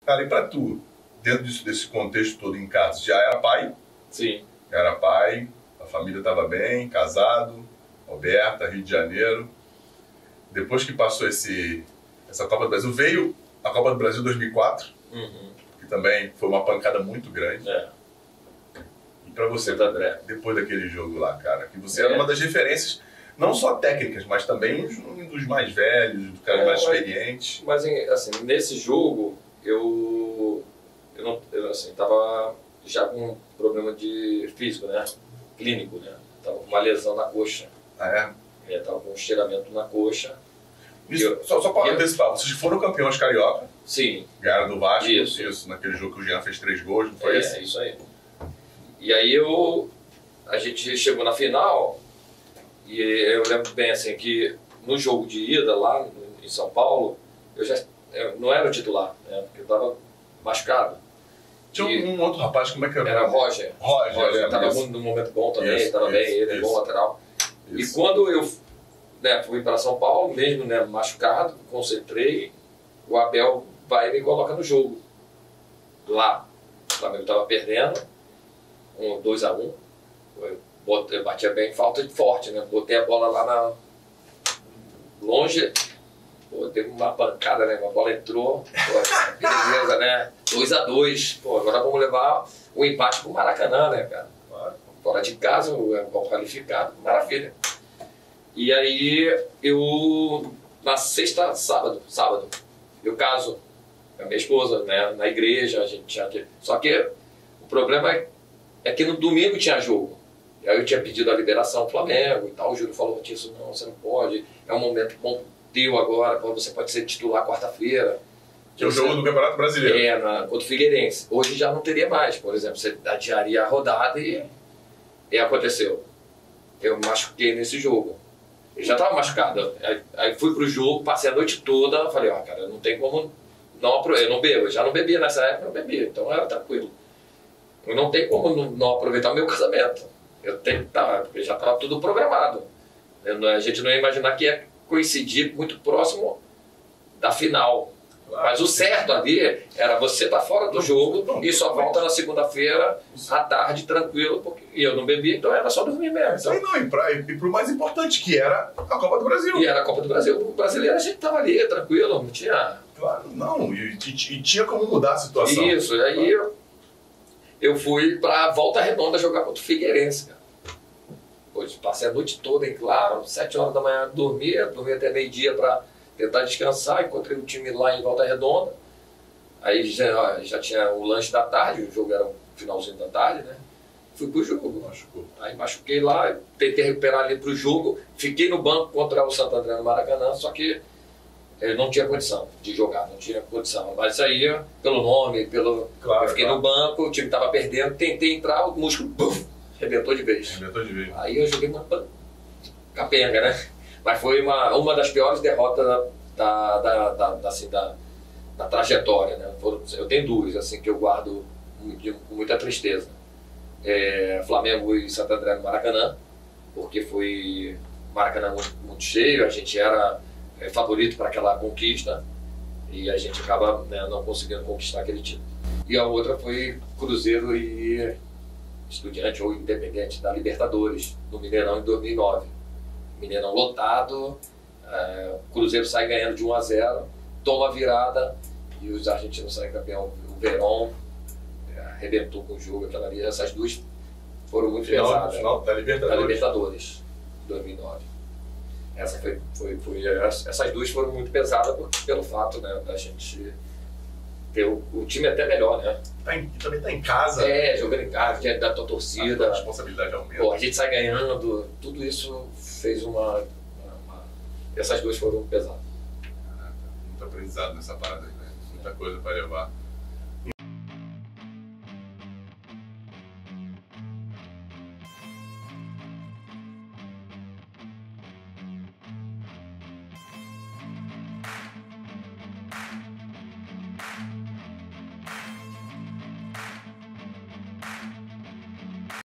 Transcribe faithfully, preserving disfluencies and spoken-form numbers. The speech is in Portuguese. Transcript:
Cara, e pra tu, dentro disso, desse contexto todo em casa, já era pai? Sim. Era pai, a família estava bem, casado, Alberta, Rio de Janeiro. Depois que passou esse, essa Copa do Brasil, veio a Copa do Brasil dois mil e quatro, Uhum. que também foi uma pancada muito grande. É. E pra você, André, depois daquele jogo lá, cara, que você É. era uma das referências, não só técnicas, mas também um dos mais velhos, dos caras É, mais mas- experientes. Mas assim, nesse jogo eu, eu não, eu, assim, tava já com um problema de físico, né? Clínico, né? Tava com uma lesão na coxa. Ah, é? É, tava com um estiramento na coxa. Isso, Eu- só só para eu- antecipar, vocês foram campeões carioca, Sim. ganharam do Vasco, Isso. isso, naquele jogo que o Jean fez três gols, não foi É, esse? isso aí. E aí eu, a gente chegou na final e eu lembro bem assim que no jogo de ida lá em São Paulo, eu já eu não era o titular, né? Porque eu estava machucado. Tinha E- um, um outro rapaz, como é que era? Era Roger. Roger, Roger estava isso. muito num momento bom também, Isso, estava bem, isso, ele é isso. bom lateral. Isso. E quando eu né, fui para São Paulo, mesmo né, machucado, concentrei, o Abel vai e me coloca no jogo. Lá, o Flamengo estava perdendo, um, dois a um. Eu, botei- eu batia bem falta de forte, né? Botei a bola lá na longe, pô, teve uma pancada, né? A bola entrou, pô, beleza, né? dois a dois, pô, agora vamos levar o empate pro Maracanã, né, cara? Claro. Fora de casa, é bom qualificado, maravilha. E aí eu, na sexta, sábado, sábado, eu caso com a minha esposa, né, na igreja, a gente tinha que... Só que o problema é, é que no domingo tinha jogo. E aí eu tinha pedido a liberação do Flamengo e tal, o Júlio falou, Tício, não, você não pode, é um momento bom teu agora, você pode ser titular quarta-feira. Que é o jogo do Campeonato Brasileiro. É, na, contra o Figueirense. Hoje já não teria mais, por exemplo, você adiaria a rodada e, e aconteceu. Eu machuquei nesse jogo. Eu já estava machucado. Aí, aí fui pro jogo, passei a noite toda, falei, ó, cara, não tem como não aproveitar. Eu não bebo, eu já não bebia nessa época, eu não bebia, então era tranquilo. Eu não tem como não, não aproveitar o meu casamento. Eu tenho que estar, porque já estava tudo programado. Eu não- a gente não ia imaginar que ia coincidir muito próximo da final. Claro. Mas o certo ali era você estar fora do Não, jogo não, e só não, volta na segunda-feira à tarde tranquilo, porque e eu não bebia, então era só dormir mesmo. Isso aí Então, não, e, pra, e pro mais importante, que era a Copa do Brasil. e era a Copa do Brasil. O brasileiro a gente estava ali tranquilo, não tinha Claro, não, e, e- e tinha como mudar a situação. isso. E aí eu, eu fui para Volta Redonda jogar contra o Figueirense, cara. Pois, passei a noite toda em claro, sete horas da manhã dormia, dormia até meio-dia para tentar descansar, encontrei o time lá em Volta Redonda. Aí já, já tinha o lanche da tarde, o jogo era o finalzinho da tarde, né? Fui pro jogo. Machucou. Aí machuquei lá, tentei recuperar ali pro jogo, fiquei no banco contra o Santo André no Maracanã, só que eu não tinha condição de jogar, não tinha condição. Mas aí, pelo nome, pelo... Claro, eu fiquei claro. no banco, o time tava perdendo, tentei entrar, o músculo, buf, arrebentou de vez. Arrebentou de vez. Aí eu joguei uma pan- capenga, né? Mas foi uma, uma das piores derrotas da, da, da, da, da, assim, da, da trajetória, né? Foram- Eu tenho duas, assim, que eu guardo mu- de- com muita tristeza. É, Flamengo e Santo André no Maracanã, porque foi Maracanã muito, muito cheio, a gente era é, favorito para aquela conquista e a gente acaba né, não conseguindo conquistar aquele título. E a outra foi Cruzeiro e Estudiante ou Independente da Libertadores, no Mineirão em dois mil e nove. Mineirão lotado, é, o Cruzeiro sai ganhando de um a zero, toma a virada e os argentinos saem campeão. O Verón é, arrebentou com o jogo, aquela ali. Essas duas foram muito Final, pesadas. final da Da Libertadores. Libertadores, dois mil e nove. Essa foi, foi, foi, essas duas foram muito pesadas porque, pelo fato né, da gente ter o, o time até melhor, né? Tá em- também tá em casa. É, jogando em casa, diante da tua A torcida. responsabilidade aumenta. Pô, a gente sai ganhando, tudo isso fez uma. uma- uma- Essas duas foram pesadas. Caraca, muito aprendizado nessa parada aí, né? Muita coisa para levar.